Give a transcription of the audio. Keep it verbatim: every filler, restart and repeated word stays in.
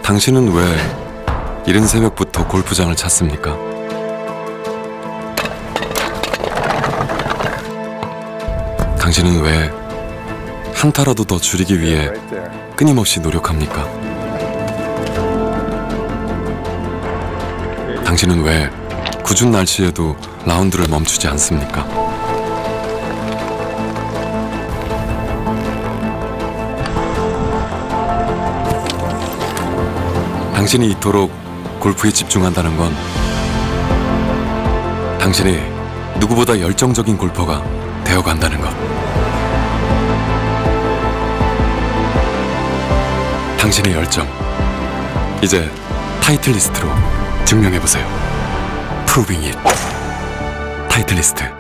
당신은 왜 이른 새벽부터 골프장을 찾습니까? 당신은 왜 한타라도 더 줄이기 위해 끊임없이 노력합니까? 당신은 왜 궂은 날씨에도 라운드를 멈추지 않습니까? 당신이 이토록 골프에 집중한다는 건 당신이 누구보다 열정적인 골퍼가 되어간다는 것. 당신의 열정, 이제 타이틀리스트로 증명해보세요. Proving it. 타이틀리스트.